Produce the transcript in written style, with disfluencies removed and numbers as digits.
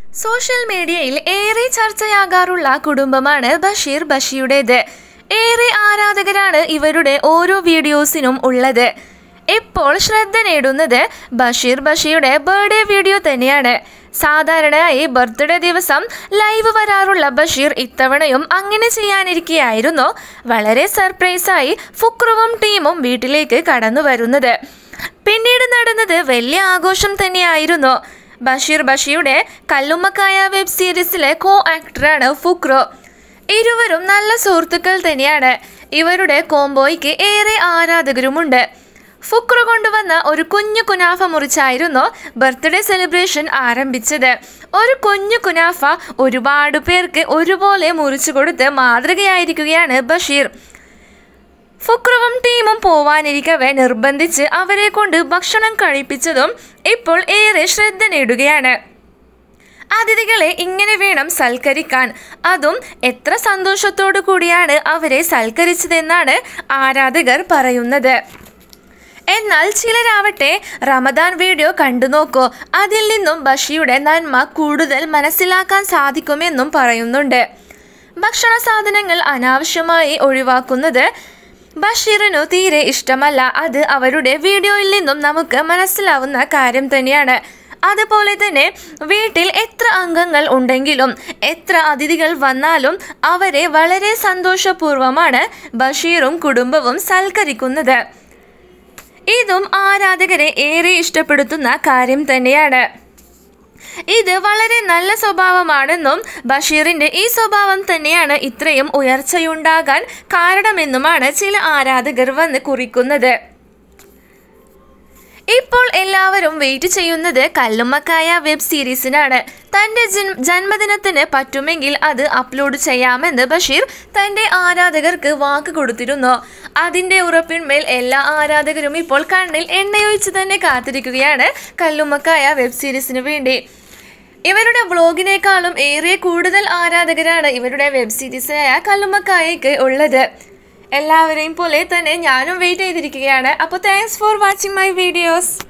Social മീഡിയയിൽ ഏറെ ചർച്ചയാകാറുള്ള കുടുംബമാണ് ബഷീർ ബഷിയുടേത്. ഏറെ ആരാധകരാണ് ഇവരുടെ ഓരോ വീഡിയോസിനും ഉള്ളത്. ഇപ്പോൾ ശ്രദ്ധ നേടുന്നത് ബഷീർ ബഷിയുടെ ബർത്ത്ഡേ വീഡിയോ തന്നെയാണ്. സാധാരണയായി ബർത്ത്ഡേ ദിവസം ലൈവ് വരാറുള്ള ബഷീർ ഇത്തവണയും അങ്ങനെ ചെയ്യാനിരിക്കെയായിരുന്നു വളരെ സർപ്രൈസായി ഫുക്രുവും ടീമും വീട്ടിലേക്ക് കടന്നു വരുന്നത്. പിന്നീട് നടന്നത് വലിയ ആഘോഷം തന്നെയായിരുന്നു. ബഷീർ ബഷിയുടെ കല്ലുമ്മക്കായ വെബ് സീരീസിലെ കോ ആക്ടറാണ് ഫുക്രു. ഇരുവരും നല്ല സുഹൃത്തുക്കൾ തന്നെയാണ്. ഇവരുടെ കോംബോയ്ക്ക് ഏറെ ആരാധകരുമുണ്ട്. ഫുക്രു കൊണ്ടുവന്ന ഒരു കുഞ്ഞു കുനാഫ മുറിച്ചായിരുന്നു ബർത്ത്ഡേ സെലിബ്രേഷൻ ആരംഭിച്ചത്. ഒരു കുഞ്ഞു കുനാഫ ഒരുപാട് പേർക്ക് ഒരുപോലെ മുറിച്ചു കൊടുത്ത് മാതൃകയായിരിക്കുകയാണ് ബഷീർ. ഫുക്രുവും ടീമും പോവാനിരിക്കവേ നിർബന്ധിച്ച് അവരെ കൊണ്ട് ഭക്ഷണം കഴിപ്പിച്ചതും ഇപ്പോൾ ഏറെ ശ്രദ്ധ നേടുകയാണ്. അതിഥികളെ ഇങ്ങനെ വേണം സൽക്കരിക്കാൻ. അതും എത്ര സന്തോഷത്തോടു കൂടിയാണ് അവരെ സൽക്കരിച്ചതെന്നാണ് ആരാധകർ പറയുന്നത്. എന്നാൽ ചിലരാവട്ടെ റമദാൻ വീഡിയോ കണ്ടു നോക്കൂ, അതിൽ നിന്നും ബഷിയുടെ നന്മ കൂടുതൽ മനസ്സിലാക്കാൻ സാധിക്കുമെന്നും പറയുന്നുണ്ട്. ഭക്ഷണ സാധനങ്ങൾ അനാവശ്യമായി ഒഴിവാക്കുന്നത് ബഷീറിനു തീരെ ഇഷ്ടമല്ല. അത് അവരുടെ വീഡിയോയിൽ നിന്നും നമുക്ക് മനസ്സിലാവുന്ന കാര്യം തന്നെയാണ്. അതുപോലെ തന്നെ വീട്ടിൽ എത്ര അംഗങ്ങൾ ഉണ്ടെങ്കിലും എത്ര അതിഥികൾ വന്നാലും അവരെ വളരെ സന്തോഷപൂർവ്വമാണ് ബഷീറും കുടുംബവും സൽക്കരിക്കുന്നത്. ഇതും ആരാധകരെ ഏറെ ഇഷ്ടപ്പെടുത്തുന്ന കാര്യം തന്നെയാണ്. ഇത് വളരെ നല്ല സ്വഭാവമാണെന്നും ബഷീറിന്റെ ഈ സ്വഭാവം തന്നെയാണ് ഇത്രയും ഉയർച്ചയുണ്ടാകാൻ കാരണമെന്നുമാണ് ചില ആരാധകർ വന്ന് കുറിക്കുന്നത്. ഇപ്പോൾ എല്ലാവരും വെയിറ്റ് ചെയ്യുന്നത് കല്ലുമ്മക്കായ വെബ് സീരീസിനാണ്. തൻ്റെ ജന്മദിനത്തിന് പറ്റുമെങ്കിൽ അത് അപ്ലോഡ് ചെയ്യാമെന്ന് ബഷീർ തൻ്റെ ആരാധകർക്ക് വാക്ക് കൊടുത്തിരുന്നു. അതിൻ്റെ ഉറപ്പിന്മേൽ എല്ലാ ആരാധകരും ഇപ്പോൾ കണ്ണിൽ എണ്ണയൊഴിച്ച് തന്നെ കാത്തിരിക്കുകയാണ് കല്ലുമ്മക്കായ വെബ് സീരീസിന് വേണ്ടി. ഇവരുടെ വ്ളോഗിനേക്കാളും ഏറെ കൂടുതൽ ആരാധകരാണ് ഇവരുടെ വെബ് സീരീസായ കല്ലുമ്മക്കായയ്ക്ക് ഉള്ളത്. എല്ലാവരെയും പോലെ തന്നെ ഞാനും വെയിറ്റ് ചെയ്തിരിക്കുകയാണ്. അപ്പോൾ thanks for watching my videos.